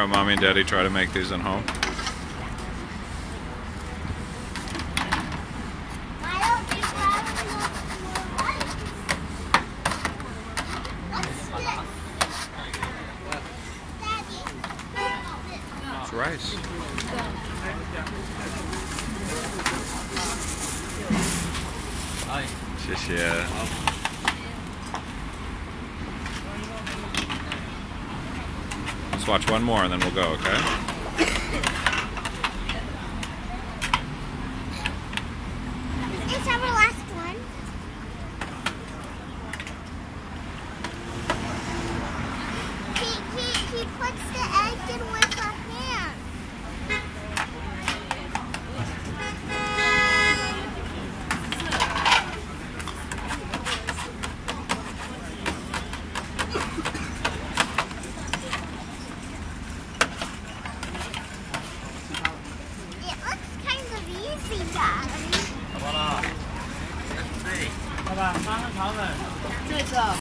how Mommy and Daddy try to make these at home. It's rice. Let's watch one more and then we'll go, okay? It's our last one. He puts the egg in with a hand. It looks kind of easy, Daddy. 这个